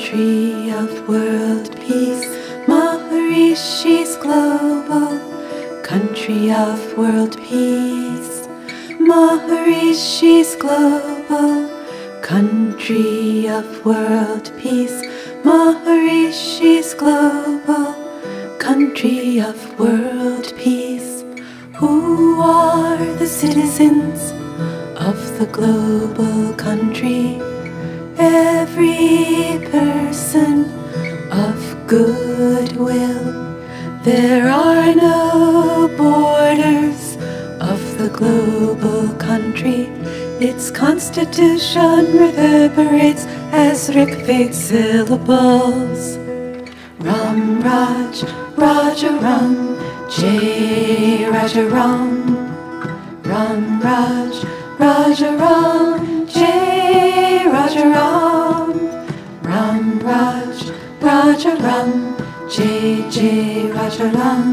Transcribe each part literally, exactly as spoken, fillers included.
country of world peace. Maharishi's global country of world peace. Maharishi's global country of world peace. Maharishi's global country of world peace. Who are the citizens of the global country? Every person of goodwill. There are no borders of the global country. Its constitution reverberates as Rigved syllables. Ram Raj, Raja Ram, Jai Raja Ram. Ram Raj, Raja Ram, Jai Raja Ram. Ram Raj, Raja Ram, Jai Jai Raja Ram.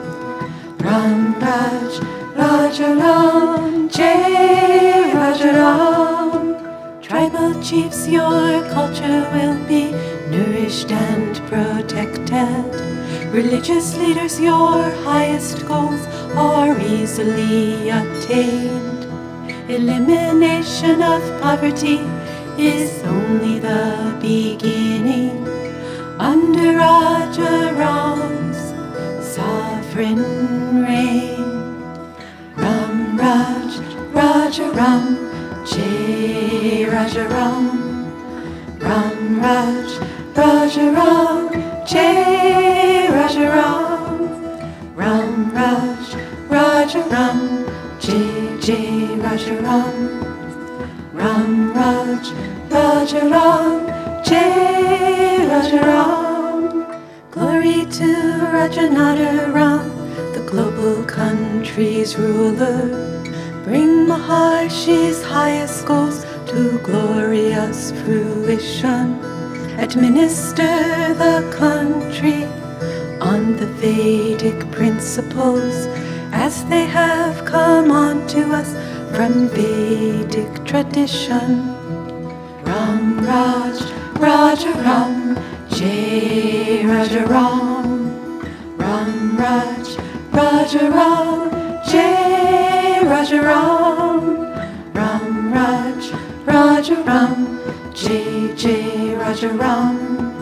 Ram Raj, Raja Ram, Jai Raja Ram. Tribal chiefs, your culture will be nourished and protected. Religious leaders, your highest goals are easily attained. Elimination of poverty is only the beginning. Under Raja Ram's sovereign reign. Ram Raj, Raja Ram, Jai Raja Ram. Ram Raj, Raja Ram, Jai Raja Ram. Ram Raj, Raja Ram, Jai Jai Raja Ram. Ram Raj, Raja Ram, Jai Raja Ram. Glory to Rajanata Ram, the global country's ruler. Bring Maharishi's highest goals to glorious fruition. Administer the country on the Vedic principles as they have come on to us from Vedic tradition. Ram Raj, Raja Ram, Jai Raja Ram. Ram Raj, Raja Ram, Jai Raja Ram. Ram Raj, Raja Ram, Jai Jai Raja Ram.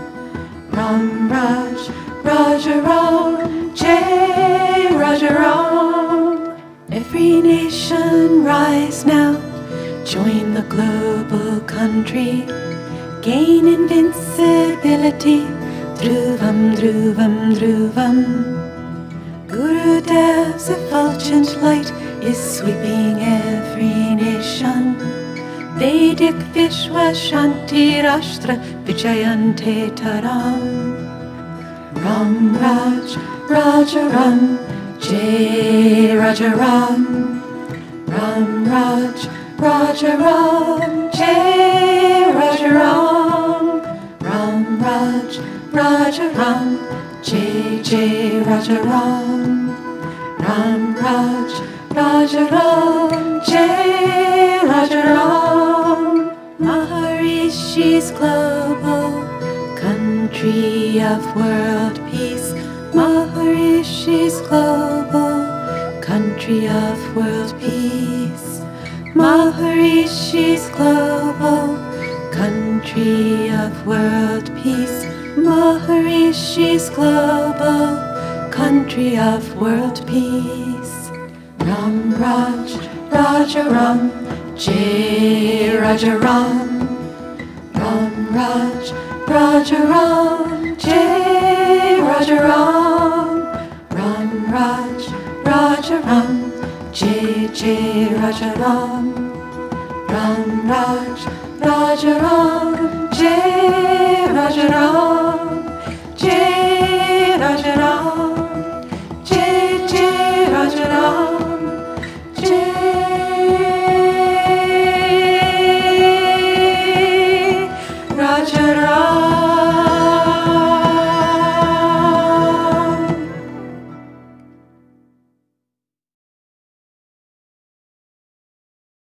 Ram Raj, Raja Ram, Jai Raja Ram. Every nation rise now, join the global country, gain invincibility. Dhruvam, Dhruvam, Dhruvam. Gurudev's effulgent light is sweeping every nation. Vedic Vishwa Shanti Rashtra Vijayante Taram. Ram Raj, Raja Ram, Jai Raja Ram. Ram Raj, Raja Ram, Jai Raja Ram. Ram Raj, Raja Ram, Jai Jai Raja Ram. Ram Raj, Raja Ram, Jai Raja Ram. Maharishi's global country of world peace. Maharishi's global country of world peace. Maharishi's global country of world peace. Maharishi's global country of world peace. Ram Raj, Raja Ram, Jai Raja Ram. Ram Raj, Raja Ram, Jai Raja Ram. Ram Raj, Raja Ram, Jai Jai Raja Ram. Ram Raj, Raja Ram, Jai Raja Ram.